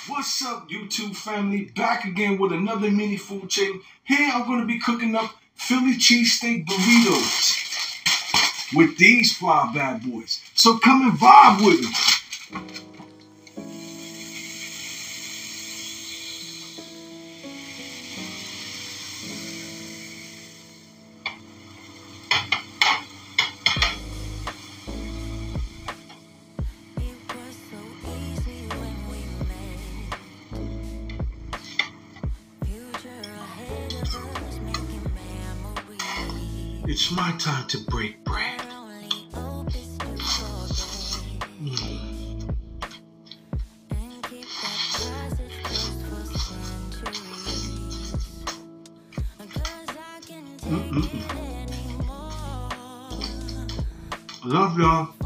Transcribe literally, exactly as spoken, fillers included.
What's up, YouTube family? Back again with another mini food chain. Here I'm going to be cooking up Philly cheesesteak burritos with these fly bad boys. So come and vibe with me. It's my time to break bread. Mm. Mm-mm-mm. I love y'all.